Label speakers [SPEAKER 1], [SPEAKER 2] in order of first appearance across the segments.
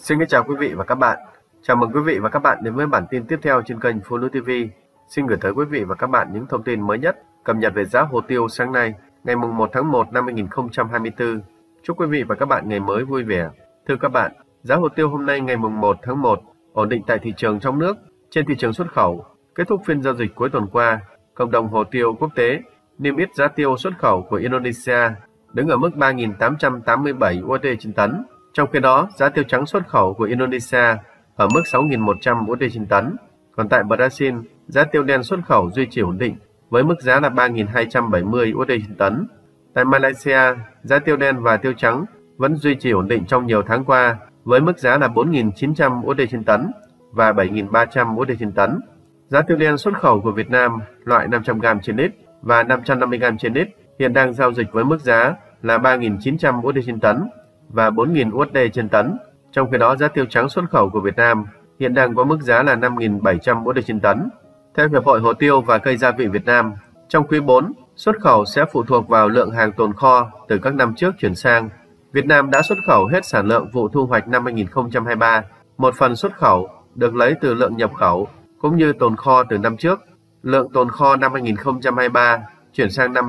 [SPEAKER 1] Xin kính chào quý vị và các bạn. Chào mừng quý vị và các bạn đến với bản tin tiếp theo trên kênh Phonos TV. Xin gửi tới quý vị và các bạn những thông tin mới nhất, cập nhật về giá hồ tiêu sáng nay, ngày 1 tháng 1 năm 2024. Chúc quý vị và các bạn ngày mới vui vẻ. Thưa các bạn, giá hồ tiêu hôm nay ngày 1 tháng 1 ổn định tại thị trường trong nước. Trên thị trường xuất khẩu, kết thúc phiên giao dịch cuối tuần qua, cộng đồng hồ tiêu quốc tế niêm yết giá tiêu xuất khẩu của Indonesia đứng ở mức 3.887 USD trên tấn. Trong khi đó, giá tiêu trắng xuất khẩu của Indonesia ở mức 6.100 USD trên tấn. Còn tại Brazil, giá tiêu đen xuất khẩu duy trì ổn định với mức giá là 3.270 USD trên tấn. Tại Malaysia, giá tiêu đen và tiêu trắng vẫn duy trì ổn định trong nhiều tháng qua với mức giá là 4.900 USD trên tấn và 7.300 USD trên tấn. Giá tiêu đen xuất khẩu của Việt Nam loại 500g trên lít và 550g trên lít hiện đang giao dịch với mức giá là 3.900 USD trên tấn và 4.000 USD trên tấn. Trong khi đó, giá tiêu trắng xuất khẩu của Việt Nam hiện đang có mức giá là 5.700 USD trên tấn. Theo Hiệp hội Hồ tiêu và Cây gia vị Việt Nam, trong quý 4, xuất khẩu sẽ phụ thuộc vào lượng hàng tồn kho từ các năm trước chuyển sang. Việt Nam đã xuất khẩu hết sản lượng vụ thu hoạch năm 2023. Một phần xuất khẩu được lấy từ lượng nhập khẩu cũng như tồn kho từ năm trước. Lượng tồn kho năm 2023 chuyển sang năm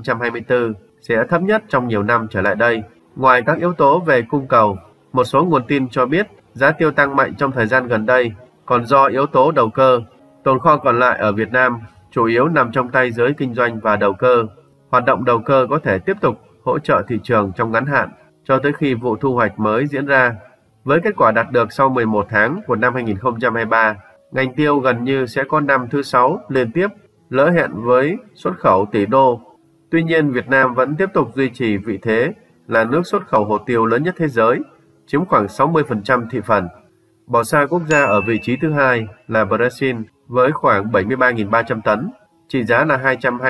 [SPEAKER 1] 2024 sẽ thấp nhất trong nhiều năm trở lại đây. Ngoài các yếu tố về cung cầu, một số nguồn tin cho biết giá tiêu tăng mạnh trong thời gian gần đây còn do yếu tố đầu cơ. Tồn kho còn lại ở Việt Nam chủ yếu nằm trong tay giới kinh doanh và đầu cơ. Hoạt động đầu cơ có thể tiếp tục hỗ trợ thị trường trong ngắn hạn cho tới khi vụ thu hoạch mới diễn ra. Với kết quả đạt được sau 11 tháng của năm 2023, ngành tiêu gần như sẽ có năm thứ 6 liên tiếp lỡ hẹn với xuất khẩu tỷ đô. Tuy nhiên, Việt Nam vẫn tiếp tục duy trì vị thế là nước xuất khẩu hồ tiêu lớn nhất thế giới, chiếm khoảng 60% thị phần. Bỏ xa quốc gia ở vị trí thứ hai là Brazil với khoảng 73.300 tấn, trị giá là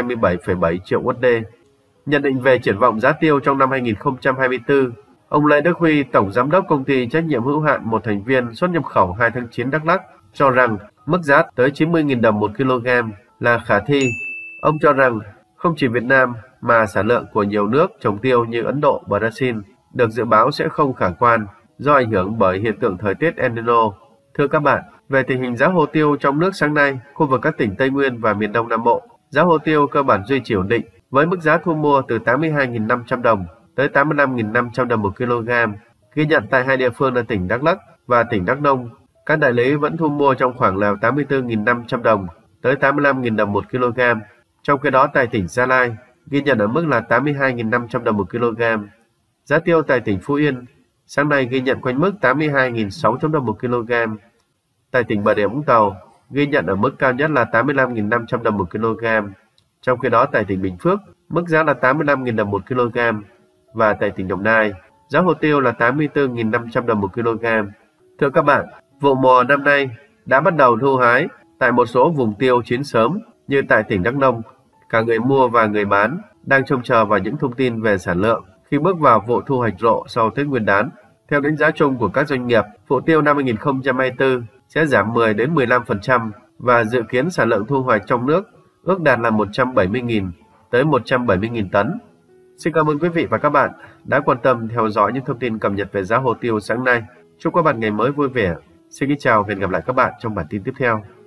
[SPEAKER 1] 227,7 triệu USD. Nhận định về triển vọng giá tiêu trong năm 2024, ông Lê Đức Huy, Tổng Giám đốc Công ty Trách nhiệm hữu hạn một thành viên xuất nhập khẩu 2 tháng 9 Đắk Lắk cho rằng mức giá tới 90.000 đồng 1 kg là khả thi. Ông cho rằng không chỉ Việt Nam mà sản lượng của nhiều nước trồng tiêu như Ấn Độ, Brazil được dự báo sẽ không khả quan do ảnh hưởng bởi hiện tượng thời tiết El Nino. Thưa các bạn, về tình hình giá hồ tiêu trong nước sáng nay, khu vực các tỉnh Tây Nguyên và miền Đông Nam Bộ, giá hồ tiêu cơ bản duy trì ổn định với mức giá thu mua từ 82.500 đồng tới 85.500 đồng 1 kg, ghi nhận tại hai địa phương là tỉnh Đắk Lắk và tỉnh Đắk Nông. Các đại lý vẫn thu mua trong khoảng là 84.500 đồng tới 85.000 đồng 1 kg. Trong khi đó tại tỉnh Gia Lai ghi nhận ở mức là 82.500 đồng 1 kg. Giá tiêu tại tỉnh Phú Yên sáng nay ghi nhận quanh mức 82.600 đồng 1 kg. Tại tỉnh Bà Rịa Vũng Tàu ghi nhận ở mức cao nhất là 85.500 đồng 1 kg. Trong khi đó tại tỉnh Bình Phước mức giá là 85.000 đồng 1 kg và tại tỉnh Đồng Nai giá hồ tiêu là 84.500 đồng 1 kg. Thưa các bạn, vụ mùa năm nay đã bắt đầu thu hái tại một số vùng tiêu chín sớm như tại tỉnh Đắk Nông. Cả người mua và người bán đang trông chờ vào những thông tin về sản lượng khi bước vào vụ thu hoạch rộ sau Tết Nguyên đán. Theo đánh giá chung của các doanh nghiệp, vụ tiêu năm 2024 sẽ giảm 10 đến 15% và dự kiến sản lượng thu hoạch trong nước ước đạt là 170.000 tới 170.000 tấn. Xin cảm ơn quý vị và các bạn đã quan tâm theo dõi những thông tin cập nhật về giá hồ tiêu sáng nay. Chúc các bạn ngày mới vui vẻ. Xin kính chào và hẹn gặp lại các bạn trong bản tin tiếp theo.